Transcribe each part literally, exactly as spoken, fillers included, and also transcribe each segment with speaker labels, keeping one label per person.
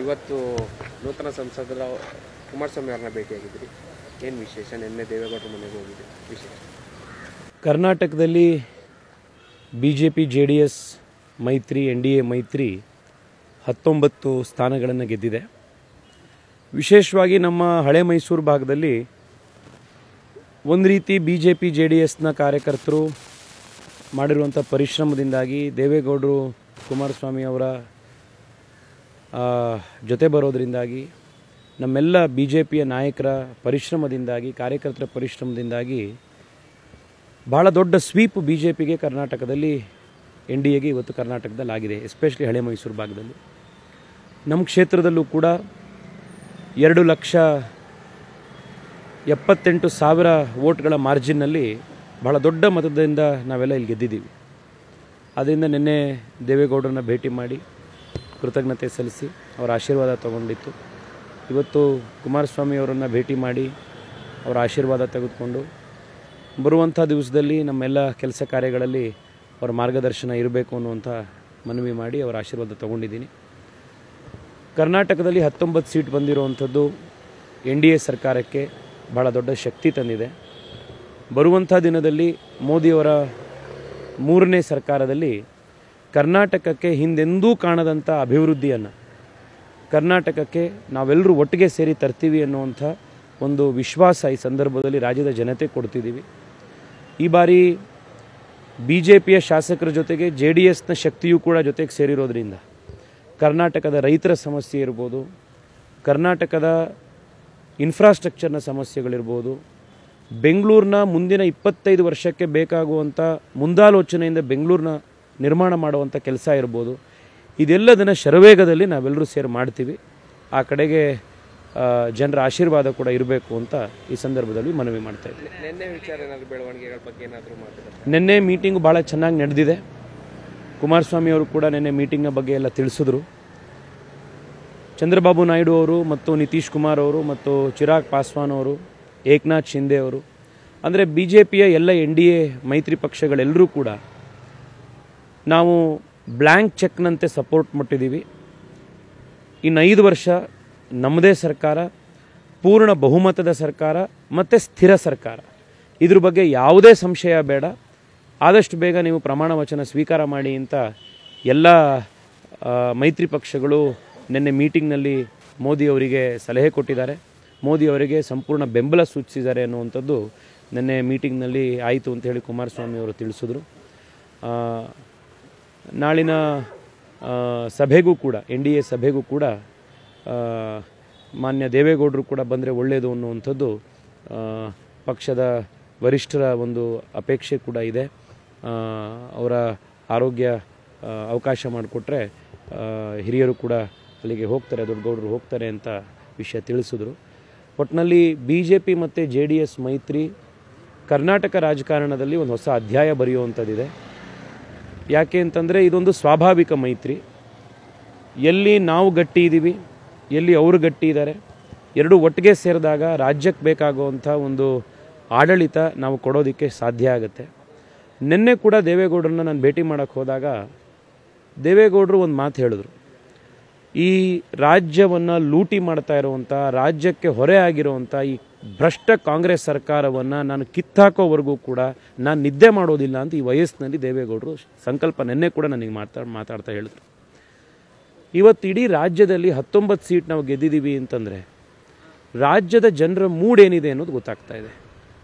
Speaker 1: ಇವತ್ತು ನೂತನ ಸಂಸದರ ಕುಮಾರಸ್ವಾಮಿ ಅವರನ್ನ ಭೇಟಿಯಾಗಿದ್ರಿ, ಏನು ವಿಶೇಷ? ನಿನ್ನೆ ದೇವೇಗೌಡರ ಮನೆಗೆ ಹೋಗಿದ್ರಿ, ವಿಶೇಷ?
Speaker 2: ಕರ್ನಾಟಕದಲ್ಲಿ B J P J D S ಮೈತ್ರಿ ಎನ್ ಡಿ ಎ ಮೈತ್ರಿ ಹತ್ತೊಂಬತ್ತು ಸ್ಥಾನಗಳನ್ನು ಗೆದ್ದಿದೆ. ವಿಶೇಷವಾಗಿ ನಮ್ಮ ಹಳೆ ಮೈಸೂರು ಭಾಗದಲ್ಲಿ ಒಂದು ರೀತಿ B J P J D ಎಸ್ನ ಕಾರ್ಯಕರ್ತರು ಮಾಡಿರುವಂಥ ಪರಿಶ್ರಮದಿಂದಾಗಿ ದೇವೇಗೌಡರು ಕುಮಾರಸ್ವಾಮಿ ಅವರ ಜೊತೆ ಬರೋದರಿಂದಾಗಿ ನಮ್ಮೆಲ್ಲ ಬಿ ಜೆ ಪಿಯ ನಾಯಕರ ಪರಿಶ್ರಮದಿಂದಾಗಿ ಕಾರ್ಯಕರ್ತರ ಪರಿಶ್ರಮದಿಂದಾಗಿ ಭಾಳ ದೊಡ್ಡ ಸ್ವೀಪ್ ಬಿ ಜೆ ಪಿಗೆ ಕರ್ನಾಟಕದಲ್ಲಿ ಎನ್ ಡಿ ಎಗೆ ಇವತ್ತು ಕರ್ನಾಟಕದಲ್ಲಿ ಆಗಿದೆ, ಎಸ್ಪೆಷಲಿ ಹಳೆ ಮೈಸೂರು ಭಾಗದಲ್ಲಿ. ನಮ್ಮ ಕ್ಷೇತ್ರದಲ್ಲೂ ಕೂಡ ಎರಡು ಲಕ್ಷ ಎಪ್ಪತ್ತೆಂಟು ಸಾವಿರ ವೋಟ್ಗಳ ಮಾರ್ಜಿನ್ನಲ್ಲಿ ಬಹಳ ದೊಡ್ಡ ಮತದಿಂದ ನಾವೆಲ್ಲ ಇಲ್ಲಿ ಗೆದ್ದಿದ್ದೀವಿ. ಅದರಿಂದ ನಿನ್ನೆ ದೇವೇಗೌಡರನ್ನ ಭೇಟಿ ಮಾಡಿ ಕೃತಜ್ಞತೆ ಸಲ್ಲಿಸಿ ಅವರ ಆಶೀರ್ವಾದ ತಗೊಂಡಿತ್ತು. ಇವತ್ತು ಕುಮಾರಸ್ವಾಮಿ ಅವರನ್ನು ಭೇಟಿ ಮಾಡಿ ಅವರ ಆಶೀರ್ವಾದ ತೆಗೆದುಕೊಂಡು ಬರುವಂಥ ದಿವಸದಲ್ಲಿ ನಮ್ಮೆಲ್ಲ ಕೆಲಸ ಕಾರ್ಯಗಳಲ್ಲಿ ಅವರ ಮಾರ್ಗದರ್ಶನ ಇರಬೇಕು ಅನ್ನುವಂಥ ಮನವಿ ಮಾಡಿ ಅವರ ಆಶೀರ್ವಾದ ತಗೊಂಡಿದ್ದೀನಿ. ಕರ್ನಾಟಕದಲ್ಲಿ ಹತ್ತೊಂಬತ್ತು ಸೀಟ್ ಬಂದಿರುವಂಥದ್ದು ಎನ್ ಡಿ ಎ ಸರ್ಕಾರಕ್ಕೆ ಭಾಳ ದೊಡ್ಡ ಶಕ್ತಿ ತಂದಿದೆ. ಬರುವಂಥ ದಿನದಲ್ಲಿ ಮೋದಿಯವರ ಮೂರನೇ ಸರ್ಕಾರದಲ್ಲಿ ಕರ್ನಾಟಕಕ್ಕೆ ಹಿಂದೆಂದೂ ಕಾಣದಂಥ ಅಭಿವೃದ್ಧಿಯನ್ನು ಕರ್ನಾಟಕಕ್ಕೆ ನಾವೆಲ್ಲರೂ ಒಟ್ಟಿಗೆ ಸೇರಿ ತರ್ತೀವಿ ಅನ್ನುವಂಥ ಒಂದು ವಿಶ್ವಾಸ ಈ ಸಂದರ್ಭದಲ್ಲಿ ರಾಜ್ಯದ ಜನತೆ ಕೊಡ್ತಿದ್ದೀವಿ. ಈ ಬಾರಿ ಬಿ ಜೆ ಪಿಯ ಶಾಸಕರ ಜೊತೆಗೆ ಜೆ ಡಿ ಎಸ್ನ ಶಕ್ತಿಯೂ ಕೂಡ ಜೊತೆಗೆ ಸೇರಿರೋದ್ರಿಂದ ಕರ್ನಾಟಕದ ರೈತರ ಸಮಸ್ಯೆ ಇರ್ಬೋದು, ಕರ್ನಾಟಕದ ಇನ್ಫ್ರಾಸ್ಟ್ರಕ್ಚರ್ನ ಸಮಸ್ಯೆಗಳಿರ್ಬೋದು, ಬೆಂಗಳೂರಿನ ಮುಂದಿನ ಇಪ್ಪತ್ತೈದು ವರ್ಷಕ್ಕೆ ಬೇಕಾಗುವಂಥ ಮುಂದಾಲೋಚನೆಯಿಂದ ಬೆಂಗಳೂರಿನ ನಿರ್ಮಾಣ ಮಾಡುವಂಥ ಕೆಲಸ ಇರ್ಬೋದು, ಇದೆಲ್ಲದನ್ನು ಶರವೇಗದಲ್ಲಿ ನಾವೆಲ್ಲರೂ ಸೇರಿ ಮಾಡ್ತೀವಿ. ಆ ಕಡೆಗೆ ಜನರ ಆಶೀರ್ವಾದ ಕೂಡ ಇರಬೇಕು ಅಂತ ಈ ಸಂದರ್ಭದಲ್ಲಿ ಮನವಿ ಮಾಡ್ತಾ ಇದ್ವಿ.
Speaker 1: ನಿನ್ನೆ ವಿಚಾರ ಏನಾದರೂ ಬೆಳವಣಿಗೆಗಳ ಬಗ್ಗೆ ಏನಾದರೂ ಮಾತಾಡ್ತಾರೆ?
Speaker 2: ನಿನ್ನೆ ಮೀಟಿಂಗ್ ಭಾಳ ಚೆನ್ನಾಗಿ ನಡೆದಿದೆ. ಕುಮಾರಸ್ವಾಮಿ ಅವರು ಕೂಡ ನಿನ್ನೆ ಮೀಟಿಂಗ್ನ ಬಗ್ಗೆ ಎಲ್ಲ ತಿಳಿಸಿದ್ರು. ಚಂದ್ರಬಾಬು ನಾಯ್ಡು ಅವರು ಮತ್ತು ನಿತೀಶ್ ಕುಮಾರ್ ಅವರು ಮತ್ತು ಚಿರಾಗ್ ಪಾಸ್ವಾನ್ ಅವರು, ಏಕನಾಥ್ ಶಿಂದೆ ಅವರು, ಅಂದರೆ ಬಿ ಜೆ ಪಿಯ ಎಲ್ಲ ಎನ್ ಡಿ ಎ ಮೈತ್ರಿ ಪಕ್ಷಗಳೆಲ್ಲರೂ ಕೂಡ ನಾವು ಬ್ಲ್ಯಾಂಕ್ ಚೆಕ್ನಂತೆ ಸಪೋರ್ಟ್ ಮುಟ್ಟಿದ್ದೀವಿ. ಇನ್ನು ಐದು ವರ್ಷ ನಮ್ಮದೇ ಸರ್ಕಾರ, ಪೂರ್ಣ ಬಹುಮತದ ಸರ್ಕಾರ ಮತ್ತು ಸ್ಥಿರ ಸರ್ಕಾರ. ಇದ್ರ ಬಗ್ಗೆ ಯಾವುದೇ ಸಂಶಯ ಬೇಡ. ಆದಷ್ಟು ಬೇಗ ನೀವು ಪ್ರಮಾಣ ವಚನ ಸ್ವೀಕಾರ ಮಾಡಿ ಅಂತ ಎಲ್ಲ ಮೈತ್ರಿ ಪಕ್ಷಗಳು ನಿನ್ನೆ ಮೀಟಿಂಗ್ನಲ್ಲಿ ಮೋದಿಯವರಿಗೆ ಸಲಹೆ ಕೊಟ್ಟಿದ್ದಾರೆ. ಮೋದಿಯವರಿಗೆ ಸಂಪೂರ್ಣ ಬೆಂಬಲ ಸೂಚಿಸಿದ್ದಾರೆ ಅನ್ನುವಂಥದ್ದು ನಿನ್ನೆ ಮೀಟಿಂಗ್ನಲ್ಲಿ ಆಯಿತು ಅಂತ ಹೇಳಿ ಕುಮಾರಸ್ವಾಮಿ ಅವರು ತಿಳಿಸಿದ್ರು. ನಾಳಿನ ಸಭೆಗೂ ಕೂಡ ಎನ್ ಡಿ ಎ ಸಭೆಗೂ ಕೂಡ ಮಾನ್ಯ ದೇವೇಗೌಡರು ಕೂಡ ಬಂದರೆ ಒಳ್ಳೆಯದು ಅನ್ನುವಂಥದ್ದು ಪಕ್ಷದ ವರಿಷ್ಠರ ಒಂದು ಅಪೇಕ್ಷೆ ಕೂಡ ಇದೆ. ಅವರ ಆರೋಗ್ಯ ಅವಕಾಶ ಮಾಡಿಕೊಟ್ರೆ ಹಿರಿಯರು ಕೂಡ ಅಲ್ಲಿಗೆ ಹೋಗ್ತಾರೆ, ದೊಡ್ಡಗೌಡರು ಹೋಗ್ತಾರೆ ಅಂತ ವಿಷಯ ತಿಳಿಸಿದ್ರು. ಒಟ್ಟಿನಲ್ಲಿ ಬಿ ಜೆ ಪಿ ಮತ್ತು ಜೆ ಡಿ ಎಸ್ ಮೈತ್ರಿ ಕರ್ನಾಟಕ ರಾಜಕಾರಣದಲ್ಲಿ ಒಂದು ಹೊಸ ಅಧ್ಯಾಯ ಬರೆಯುವಂಥದ್ದಿದೆ. ಯಾಕೆ ಅಂತಂದರೆ ಇದೊಂದು ಸ್ವಾಭಾವಿಕ ಮೈತ್ರಿ. ಎಲ್ಲಿ ನಾವು ಗಟ್ಟಿ ಇದ್ದೀವಿ, ಎಲ್ಲಿ ಅವರು ಗಟ್ಟಿ ಇದ್ದಾರೆ, ಎರಡೂ ಒಟ್ಟಿಗೆ ಸೇರಿದಾಗ ರಾಜ್ಯಕ್ಕೆ ಬೇಕಾಗುವಂಥ ಒಂದು ಆಡಳಿತ ನಾವು ಕೊಡೋದಕ್ಕೆ ಸಾಧ್ಯ ಆಗುತ್ತೆ. ನಿನ್ನೆ ಕೂಡ ದೇವೇಗೌಡರನ್ನ ನಾನು ಭೇಟಿ ಮಾಡೋಕ್ಕೆ ಹೋದಾಗ ದೇವೇಗೌಡರು ಒಂದು ಮಾತು ಹೇಳಿದ್ರು. ಈ ರಾಜ್ಯವನ್ನು ಲೂಟಿ ಮಾಡ್ತಾ ಇರುವಂಥ, ರಾಜ್ಯಕ್ಕೆ ಹೊರೆ ಆಗಿರುವಂಥ ಈ ಭ್ರಷ್ಟ ಕಾಂಗ್ರೆಸ್ ಸರ್ಕಾರವನ್ನು ನಾನು ಕಿತ್ತಾಕೋವರೆಗೂ ಕೂಡ ನಾನು ನಿದ್ದೆ ಮಾಡೋದಿಲ್ಲ ಅಂತ ಈ ವಯಸ್ಸಿನಲ್ಲಿ ದೇವೇಗೌಡರು ಸಂಕಲ್ಪ ನಿನ್ನೆ ಕೂಡ ನನಗೆ ಮಾತಾಡ್ ಮಾತಾಡ್ತಾ ಹೇಳಿದ್ರು. ಇವತ್ತು ಇಡೀ ರಾಜ್ಯದಲ್ಲಿ ಹತ್ತೊಂಬತ್ತು ಸೀಟ್ ನಾವು ಗೆದ್ದಿದ್ದೀವಿ ಅಂತಂದರೆ ರಾಜ್ಯದ ಜನರ ಮೂಡ್ ಏನಿದೆ ಅನ್ನೋದು ಗೊತ್ತಾಗ್ತಾ ಇದೆ.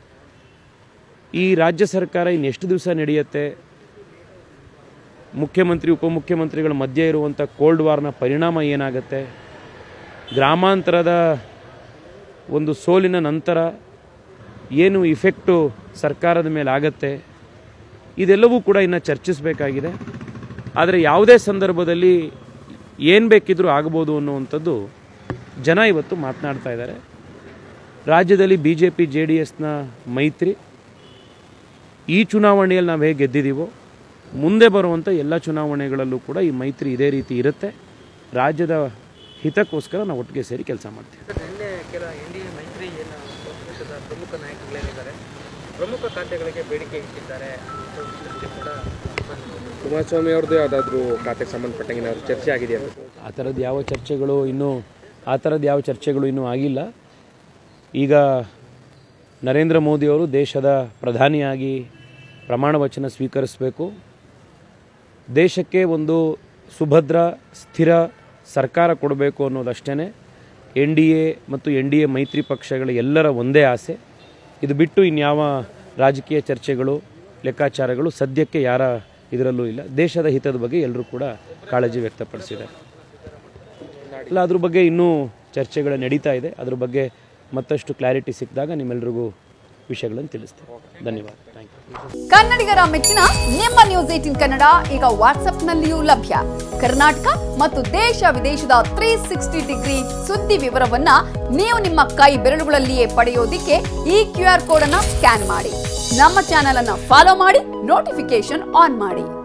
Speaker 2: ಈ ರಾಜ್ಯ ಸರ್ಕಾರ ಇನ್ನೆಷ್ಟು ದಿವಸ ನಡೆಯುತ್ತೆ, ಮುಖ್ಯಮಂತ್ರಿ ಉಪಮುಖ್ಯಮಂತ್ರಿಗಳ ಮಧ್ಯೆ ಇರುವಂಥ ಕೋಲ್ಡ್ ವಾರ್ನ ಪರಿಣಾಮ ಏನಾಗುತ್ತೆ, ಗ್ರಾಮಾಂತರದ ಒಂದು ಸೋಲಿನ ನಂತರ ಏನು ಇಫೆಕ್ಟು ಸರ್ಕಾರದ ಮೇಲೆ ಆಗತ್ತೆ, ಇದೆಲ್ಲವೂ ಕೂಡ ಇನ್ನು ಚರ್ಚಿಸಬೇಕಾಗಿದೆ. ಆದರೆ ಯಾವುದೇ ಸಂದರ್ಭದಲ್ಲಿ ಏನು ಬೇಕಿದ್ರೂ ಆಗ್ಬೋದು ಅನ್ನುವಂಥದ್ದು ಜನ ಇವತ್ತು ಮಾತನಾಡ್ತಾ ಇದ್ದಾರೆ. ರಾಜ್ಯದಲ್ಲಿ B J P J D ಎಸ್ನ ಮೈತ್ರಿ ಈ ಚುನಾವಣೆಯಲ್ಲಿ ನಾವು ಹೇಗೆ ಗೆದ್ದಿದ್ದೀವೋ ಮುಂದೆ ಬರುವಂಥ ಎಲ್ಲ ಚುನಾವಣೆಗಳಲ್ಲೂ ಕೂಡ ಈ ಮೈತ್ರಿ ಇದೇ ರೀತಿ ಇರುತ್ತೆ. ರಾಜ್ಯದ ಹಿತಕ್ಕೋಸ್ಕರ ನಾವು ಒಟ್ಟಿಗೆ ಸೇರಿ ಕೆಲಸ ಮಾಡ್ತೀವಿ.
Speaker 1: ನಿನ್ನೆ ಕೆಲ ಎನ್ ಡಿ ಎ ಮೈತ್ರಿ ಏನು ಪಕ್ಷದ ಪ್ರಮುಖ ನಾಯಕಗಳೇನಿದ್ದಾರೆ ಪ್ರಮುಖ ಖಾತೆಗಳಿಗೆ ಬೇಡಿಕೆ ಇಟ್ಟಿದ್ದಾರೆ ಕೂಡ ಕುಮಾರಸ್ವಾಮಿ ಅವ್ರದ್ದು ಯಾವುದಾದ್ರೂ ಖಾತೆಗೆ ಸಂಬಂಧಪಟ್ಟಂಗೆ ಏನಾದ್ರು ಚರ್ಚೆ ಆಗಿದೆಯಾ?
Speaker 2: ಆ ಥರದ್ದು ಯಾವ ಚರ್ಚೆಗಳು ಇನ್ನೂ ಆ ಥರದ್ದು ಯಾವ ಚರ್ಚೆಗಳು ಇನ್ನೂ ಆಗಿಲ್ಲ. ಈಗ ನರೇಂದ್ರ ಮೋದಿಯವರು ದೇಶದ ಪ್ರಧಾನಿಯಾಗಿ ಪ್ರಮಾಣ ವಚನ ಸ್ವೀಕರಿಸಬೇಕು. ದೇಶಕ್ಕೆ ಒಂದು ಸುಭದ್ರ ಸ್ಥಿರ ಸರ್ಕಾರ ಕೊಡಬೇಕು ಅನ್ನೋದಷ್ಟೇ ಎನ್ ಡಿ ಎ ಮತ್ತು ಎನ್ ಡಿ ಎ ಮೈತ್ರಿ ಪಕ್ಷಗಳ ಎಲ್ಲರ ಒಂದೇ ಆಸೆ. ಇದು ಬಿಟ್ಟು ಇನ್ಯಾವ ರಾಜಕೀಯ ಚರ್ಚೆಗಳು ಲೆಕ್ಕಾಚಾರಗಳು ಸದ್ಯಕ್ಕೆ ಯಾರ ಇದರಲ್ಲೂ ಇಲ್ಲ. ದೇಶದ ಹಿತದ ಬಗ್ಗೆ ಎಲ್ಲರೂ ಕೂಡ ಕಾಳಜಿ ವ್ಯಕ್ತಪಡಿಸಿದ್ದಾರೆ. ಅಲ್ಲ, ಅದ್ರ ಬಗ್ಗೆ ಇನ್ನೂ ಚರ್ಚೆಗಳು ನಡೀತಾ ಇದೆ. ಅದ್ರ ಬಗ್ಗೆ ಮತ್ತಷ್ಟು ಕ್ಲಾರಿಟಿ ಸಿಕ್ಕಿದಾಗ ನಿಮ್ಮೆಲ್ಲರಿಗೂ ವಿಷಯಗಳನ್ನು ತಿಳಿಸ್ತೇವೆ. ಧನ್ಯವಾದ. Thank you.
Speaker 3: ಕನ್ನಡಿಗರ ಮೆಚ್ಚಿನ ನಿಮ್ಮ ನ್ಯೂಸ್ ಏಟೀನ್ ಕನ್ನಡ ಈಗ ವಾಟ್ಸ್ಆಪ್ನಲ್ಲಿಯೂ ಲಭ್ಯ. ಕರ್ನಾಟಕ ಮತ್ತು ದೇಶ ವಿದೇಶದ ತ್ರೀ ಸಿಕ್ಸ್ಟಿ ಡಿಗ್ರಿ ಸುದ್ದಿ ವಿವರವನ್ನ ನೀವು ನಿಮ್ಮ ಕೈ ಬೆರಳುಗಳಲ್ಲಿಯೇ ಪಡೆಯೋದಿಕ್ಕೆ ಈ ಕ್ಯೂ ಆರ್ ಕೋಡ್ ಅನ್ನ ಸ್ಕ್ಯಾನ್ ಮಾಡಿ. ನಮ್ಮ ಚಾನೆಲ್ ಅನ್ನ ಫಾಲೋ ಮಾಡಿ, ನೋಟಿಫಿಕೇಶನ್ ಆನ್ ಮಾಡಿ.